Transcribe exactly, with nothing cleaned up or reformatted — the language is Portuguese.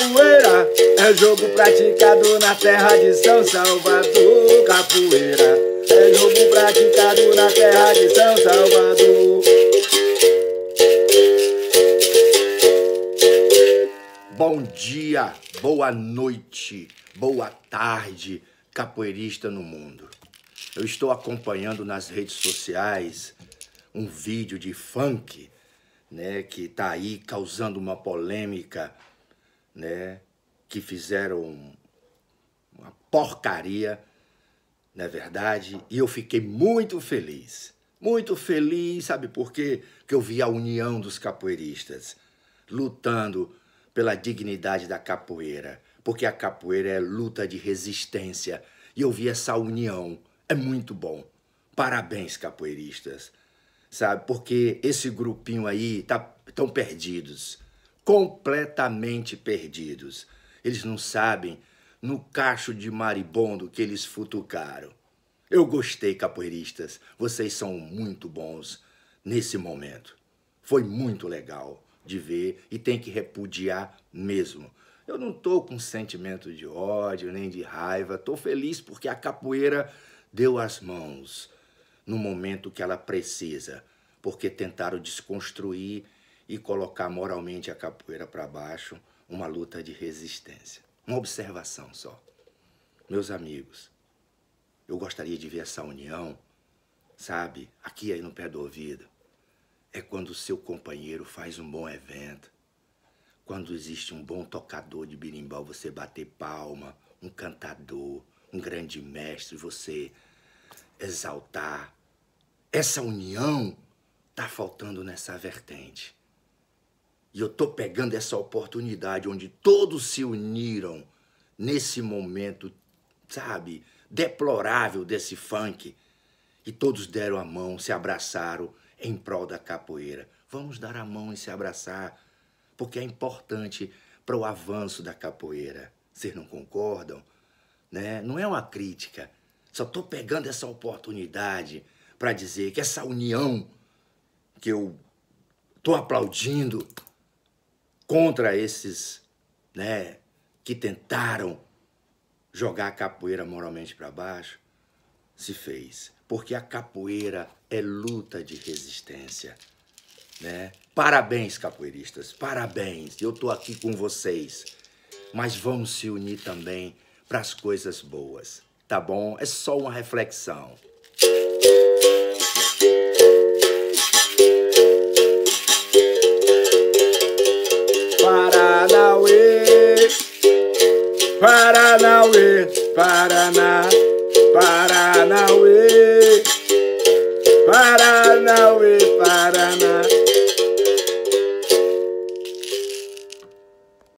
Capoeira é jogo praticado na terra de São Salvador. Capoeira é jogo praticado na terra de São Salvador. Bom dia, boa noite, boa tarde, capoeirista no mundo. Eu estou acompanhando nas redes sociais um vídeo de funk, né, que está aí causando uma polêmica, né, que fizeram uma porcaria, não é verdade? E eu fiquei muito feliz, muito feliz, sabe por quê? Porque eu vi a união dos capoeiristas lutando pela dignidade da capoeira, porque a capoeira é luta de resistência, e eu vi essa união, é muito bom. Parabéns, capoeiristas, sabe? Porque esse grupinho aí tá tão perdidos, completamente perdidos. Eles não sabem no cacho de maribondo que eles futucaram. Eu gostei, capoeiristas, vocês são muito bons nesse momento. Foi muito legal de ver e tem que repudiar mesmo. Eu não tô com sentimento de ódio nem de raiva, tô feliz porque a capoeira deu as mãos no momento que ela precisa, porque tentaram desconstruir e colocar moralmente a capoeira para baixo, uma luta de resistência. Uma observação só. Meus amigos, eu gostaria de ver essa união, sabe, aqui aí no pé do ouvido. É quando o seu companheiro faz um bom evento, quando existe um bom tocador de berimbau, você bater palma, um cantador, um grande mestre, você exaltar. Essa união tá faltando nessa vertente. E eu tô pegando essa oportunidade onde todos se uniram nesse momento, sabe, deplorável desse funk, e todos deram a mão, se abraçaram em prol da capoeira. Vamos dar a mão e se abraçar, porque é importante para o avanço da capoeira. Vocês não concordam? Né? Não é uma crítica. Só estou pegando essa oportunidade para dizer que essa união que eu estou aplaudindo contra esses, né, que tentaram jogar a capoeira moralmente para baixo, se fez. Porque a capoeira é luta de resistência, né? Parabéns, capoeiristas, parabéns. Eu tô aqui com vocês. Mas vamos se unir também para as coisas boas, tá bom? É só uma reflexão. Paranauê, Paranauê, Paraná, Paranauê.